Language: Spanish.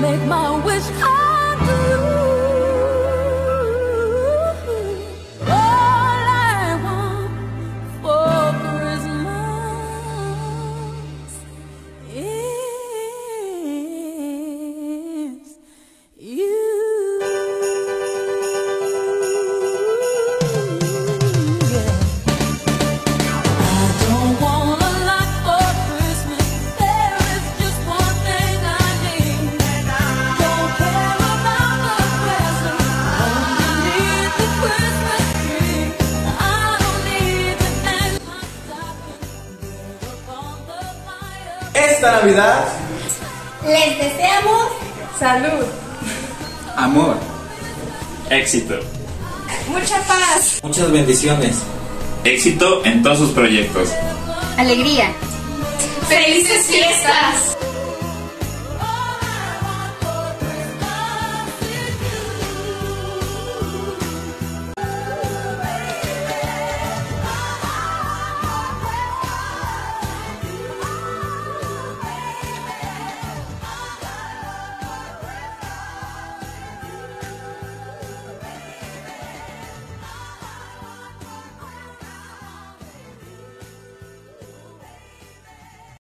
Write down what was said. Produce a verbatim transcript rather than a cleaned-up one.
make my wish come true. All I want for Christmas is you. Esta Navidad les deseamos salud, amor, éxito, mucha paz, muchas bendiciones, éxito en todos sus proyectos. alegría, felices fiestas.